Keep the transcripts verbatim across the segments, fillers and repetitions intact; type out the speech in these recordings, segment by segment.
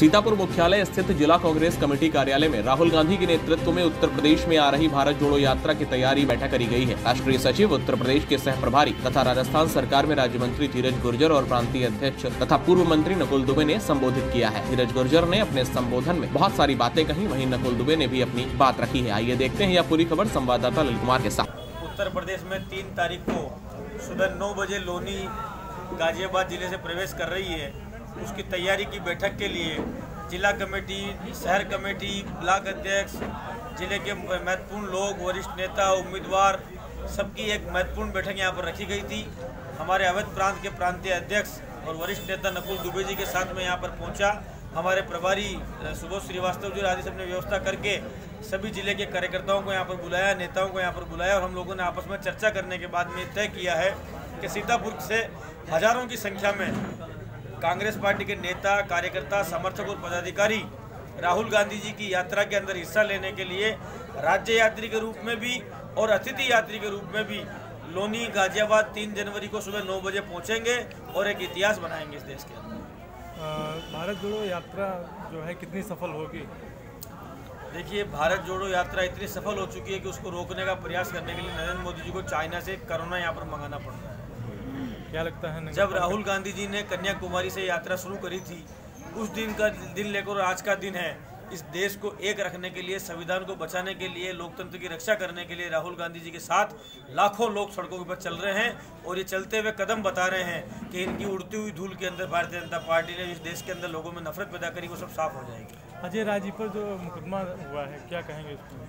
सीतापुर मुख्यालय स्थित जिला कांग्रेस कमेटी कार्यालय में राहुल गांधी के नेतृत्व में उत्तर प्रदेश में आ रही भारत जोड़ो यात्रा की तैयारी बैठक करी गई है। राष्ट्रीय सचिव, उत्तर प्रदेश के सह प्रभारी तथा राजस्थान सरकार में राज्य मंत्री धीरज गुर्जर और प्रांतीय अध्यक्ष तथा पूर्व मंत्री नकुल दुबे ने संबोधित किया है। धीरज गुर्जर ने अपने संबोधन में बहुत सारी बातें कही, वहीं नकुल दुबे ने भी अपनी बात रखी है। आइए देखते हैं यह पूरी खबर संवाददाता ललित कुमार के साथ। उत्तर प्रदेश में तीन तारीख को सुबह नौ बजे लोनी गाजियाबाद जिले से प्रवेश कर रही है। उसकी तैयारी की बैठक के लिए जिला कमेटी, शहर कमेटी, ब्लॉक अध्यक्ष, जिले के महत्वपूर्ण लोग, वरिष्ठ नेता, उम्मीदवार, सबकी एक महत्वपूर्ण बैठक यहाँ पर रखी गई थी। हमारे अवध प्रांत के प्रांतीय अध्यक्ष और वरिष्ठ नेता नकुल दुबे जी के साथ में यहाँ पर पहुँचा। हमारे प्रभारी सुबोध श्रीवास्तव जी आदि सबने व्यवस्था करके सभी जिले के कार्यकर्ताओं को यहाँ पर बुलाया, नेताओं को यहाँ पर बुलाया और हम लोगों ने आपस में चर्चा करने के बाद में तय किया है कि सीतापुर से हजारों की संख्या में कांग्रेस पार्टी के नेता, कार्यकर्ता, समर्थक और पदाधिकारी राहुल गांधी जी की यात्रा के अंदर हिस्सा लेने के लिए राज्य यात्री के रूप में भी और अतिथि यात्री के रूप में भी लोनी गाजियाबाद तीन जनवरी को सुबह नौ बजे पहुंचेंगे और एक इतिहास बनाएंगे इस देश के अंदर। भारत जोड़ो यात्रा जो है कितनी सफल होगी? देखिए, भारत जोड़ो यात्रा इतनी सफल हो चुकी है कि उसको रोकने का प्रयास करने के लिए नरेंद्र मोदी जी को चाइना से कोरोना यहाँ पर मंगाना पड़ रहा है। क्या लगता है, जब राहुल गांधी जी ने कन्याकुमारी से यात्रा शुरू करी थी, उस दिन का दिन लेकर आज का दिन है। इस देश को एक रखने के लिए, संविधान को बचाने के लिए, लोकतंत्र की रक्षा करने के लिए राहुल गांधी जी के साथ लाखों लोग सड़कों पर चल रहे हैं और ये चलते हुए कदम बता रहे हैं कि इनकी उड़ती हुई धूल के अंदर भारतीय जनता पार्टी ने इस देश के अंदर लोगों में नफरत पैदा करी, वो सब साफ हो जाएगी। अजय राजी पर जो मुकदमा हुआ है, क्या कहेंगे इसको?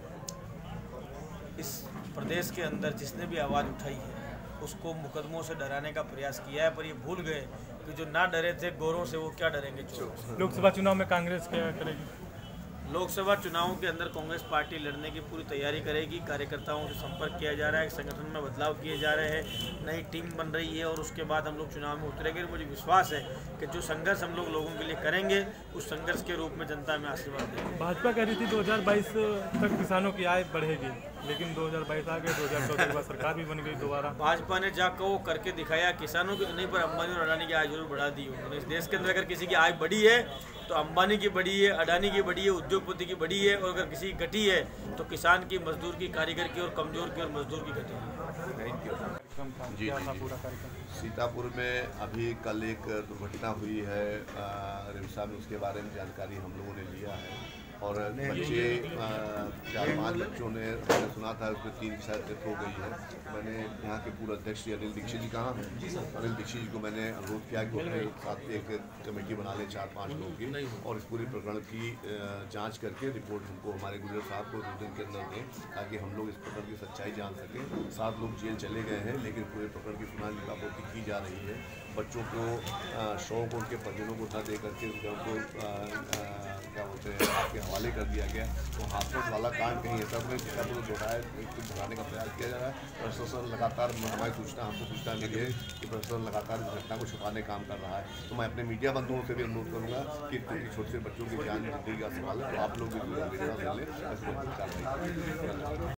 इस प्रदेश के अंदर जिसने भी आवाज़ उठाई है उसको मुकदमों से डराने का प्रयास किया है, पर ये भूल गए कि जो ना डरे थे गोरों से, वो क्या डरेंगे चोरों से। लोकसभा चुनाव में कांग्रेस क्या करेगी? लोकसभा चुनावों के अंदर कांग्रेस पार्टी लड़ने की पूरी तैयारी करेगी। कार्यकर्ताओं से संपर्क किया जा रहा है, संगठन में बदलाव किए जा रहे हैं, नई टीम बन रही है और उसके बाद हम लोग चुनाव में उतरेंगे। मुझे विश्वास है कि जो संघर्ष हम लोग लोगों के लिए करेंगे उस संघर्ष के रूप में जनता में आशीर्वाद देंगे। भाजपा कह रही थी दो हज़ार बाईस तक किसानों की आय बढ़ेगी, लेकिन दो हज़ार बाईस आ गए, दो हज़ार चौदह के बाद सरकार भी बन गई दोबारा। भाजपा ने जाकर वो करके दिखाया, किसानों की तो नहीं पर अंबानी और अडानी की आय जरूर बढ़ा दी उन्होंने। इस देश के अंदर अगर किसी की आय बढ़ी है तो अंबानी की बढ़ी है, अडानी की बढ़ी है, उद्योगपति की बढ़ी है, और अगर किसी की घटी है तो किसान की, मजदूर की, कारीगर की और कमजोर की और मजदूर की घटी है। थैंक यू जी, जी। सीतापुर में अभी कल एक दुर्घटना हुई है रिमसा में, उसके बारे में जानकारी हम लोगों ने लिया है और बच्चे चार पांच बच्चों ने, मैंने सुना था उसमें तीन शायद डेथ हो गई है। मैंने यहाँ के पूर्व अध्यक्ष अनिल दीक्षित जी, कहाँ अनिल दीक्षित जी को मैंने अनुरोध किया कि अपने साथ एक कमेटी बना ले चार पाँच लोगों की और इस पूरी प्रकरण की जांच करके रिपोर्ट हमको, हमारे गुजर साहब को दो दिन के अंदर दें ताकि हम लोग इस प्रकरण की सच्चाई जान सकें। सात लोग जेल चले गए हैं लेकिन पूरे प्रकरण की सुनवाई लिखापोती की जा रही है। बच्चों को शौक को, उनके परिजनों को न दे करके उनको क्या बोलते हैं आपके हवाले कर दिया गया। तो हाथरस वाला कांड कहीं ऐसा नहीं, सीतापुर दोहराए भगाने का प्रयास किया जा रहा है। प्रशासन लगातार, हमारी सूचना हमको सूचना मिली है कि प्रशासन लगातार इस घटना को छुपाने का काम कर रहा है। तो मैं अपने मीडिया बंधुओं से भी अनुरोध करूँगा कि क्योंकि छोटे छोटे बच्चों की जान जिंदगी का सवाल है तो आप लोग भी